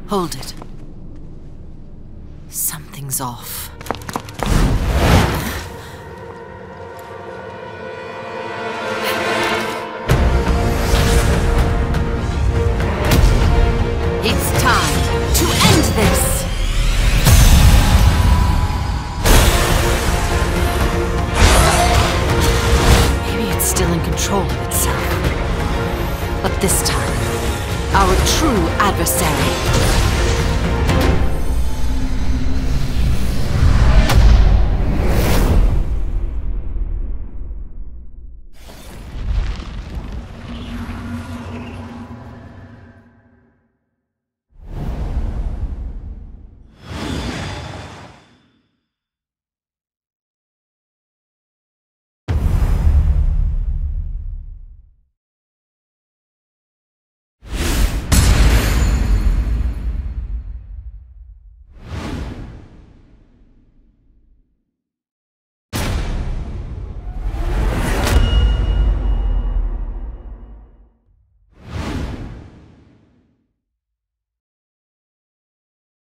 Hold it. Something's off. It's time to end this! Maybe it's still in control of itself. But this time, our true adversary